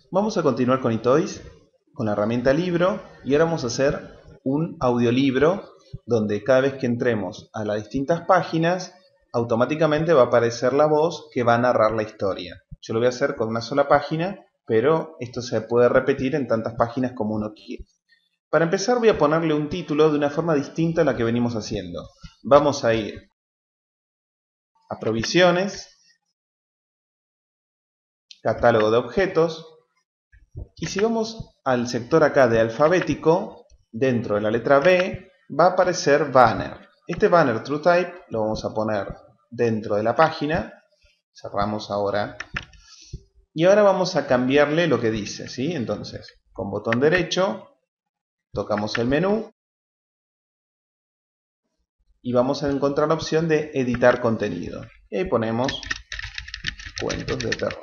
Vamos a continuar con eToys, con la herramienta libro, y ahora vamos a hacer un audiolibro donde cada vez que entremos a las distintas páginas, automáticamente va a aparecer la voz que va a narrar la historia. Yo lo voy a hacer con una sola página, pero esto se puede repetir en tantas páginas como uno quiera. Para empezar voy a ponerle un título de una forma distinta a la que venimos haciendo. Vamos a ir a provisiones, catálogo de objetos, y si vamos al sector acá de alfabético, dentro de la letra B va a aparecer banner. Este banner TrueType lo vamos a poner dentro de la página. Cerramos ahora. Y ahora vamos a cambiarle lo que dice, ¿sí? Entonces, con botón derecho, tocamos el menú y vamos a encontrar la opción de editar contenido. Y ahí ponemos cuentos de terror.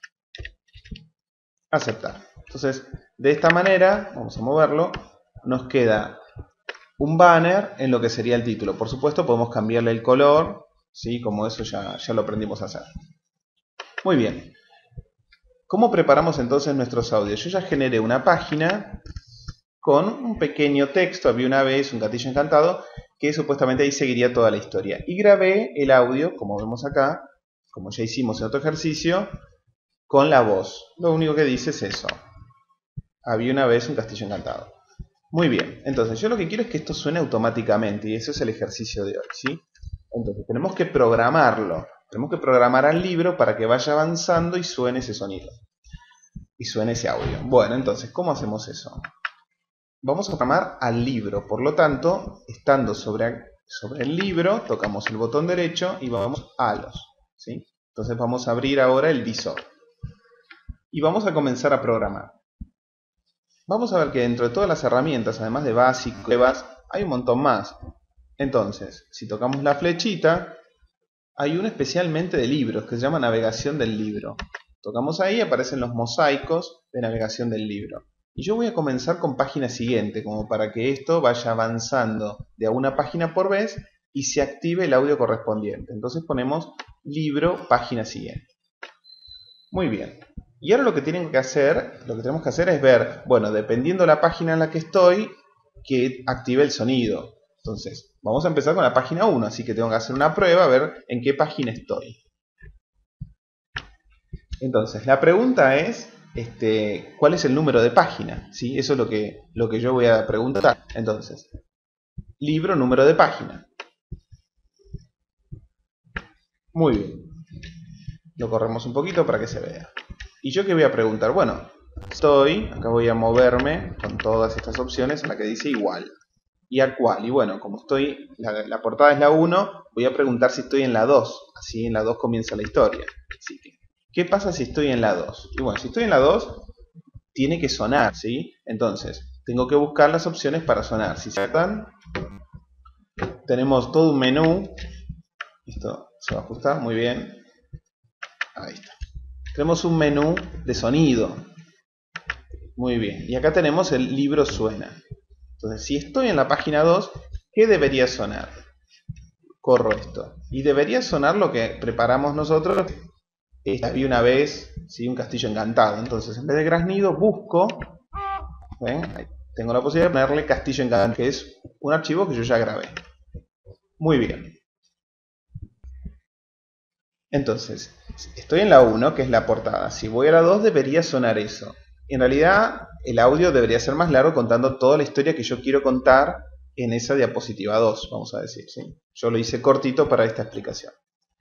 Aceptar. Entonces, de esta manera, vamos a moverlo, nos queda un banner en lo que sería el título. Por supuesto, podemos cambiarle el color, ¿sí? Como eso ya lo aprendimos a hacer. Muy bien. ¿Cómo preparamos entonces nuestros audios? Yo ya generé una página con un pequeño texto. Había una vez un gatillo encantado que supuestamente ahí seguiría toda la historia. Y grabé el audio, como vemos acá, como ya hicimos en otro ejercicio, con la voz. Lo único que dice es eso. Había una vez un castillo encantado. Muy bien, entonces yo lo que quiero es que esto suene automáticamente y eso es el ejercicio de hoy, ¿sí? Entonces tenemos que programarlo. Tenemos que programar al libro para que vaya avanzando y suene ese sonido. Y suene ese audio. Bueno, entonces, ¿cómo hacemos eso? Vamos a programar al libro. Por lo tanto, estando sobre el libro, tocamos el botón derecho y vamos a los, ¿sí? Entonces vamos a abrir ahora el visor. Y vamos a comenzar a programar. Vamos a ver que dentro de todas las herramientas, además de básico, hay un montón más. Entonces, si tocamos la flechita, hay uno especialmente de libros que se llama navegación del libro. Tocamos ahí y aparecen los mosaicos de navegación del libro. Y yo voy a comenzar con página siguiente, como para que esto vaya avanzando de a una página por vez y se active el audio correspondiente. Entonces ponemos libro, página siguiente. Muy bien. Y ahora lo que tenemos que hacer es ver, bueno, dependiendo de la página en la que estoy, que active el sonido. Entonces, vamos a empezar con la página 1, así que tengo que hacer una prueba a ver en qué página estoy. Entonces, la pregunta es, ¿cuál es el número de página? ¿Sí? Eso es lo que yo voy a preguntar. Entonces, libro, número de página. Muy bien. Lo corremos un poquito para que se vea. ¿Y yo qué voy a preguntar? Bueno, acá voy a moverme con todas estas opciones en la que dice igual. ¿Y a cuál? Y bueno, como la portada es la 1, voy a preguntar si estoy en la 2. Así en la 2 comienza la historia. Así que, ¿qué pasa si estoy en la 2? Y bueno, si estoy en la 2, tiene que sonar, ¿sí? Entonces, tengo que buscar las opciones para sonar. Si se tratan, tenemos todo un menú. Esto se va a ajustar muy bien. Ahí está. Tenemos un menú de sonido. Muy bien. Y acá tenemos el libro suena. Entonces, si estoy en la página 2, ¿qué debería sonar? Corro esto. Y debería sonar lo que preparamos nosotros. Había una vez, ¿sí? Un castillo encantado. Entonces, en vez de graznido, busco. ¿Ven? Ahí tengo la posibilidad de ponerle castillo encantado, que es un archivo que yo ya grabé. Muy bien. Entonces, estoy en la 1, que es la portada. Si voy a la 2, debería sonar eso. En realidad, el audio debería ser más largo contando toda la historia que yo quiero contar en esa diapositiva 2, vamos a decir, ¿sí? Yo lo hice cortito para esta explicación.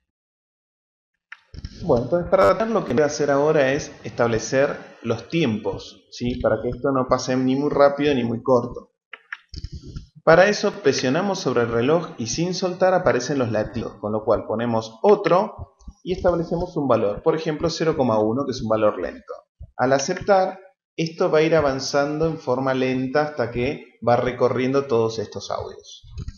Bueno, entonces para tratar lo que voy a hacer ahora es establecer los tiempos, ¿sí? Para que esto no pase ni muy rápido ni muy corto. Para eso presionamos sobre el reloj y sin soltar aparecen los latidos, con lo cual ponemos otro y establecemos un valor, por ejemplo 0,1, que es un valor lento. Al aceptar, esto va a ir avanzando en forma lenta hasta que va recorriendo todos estos audios.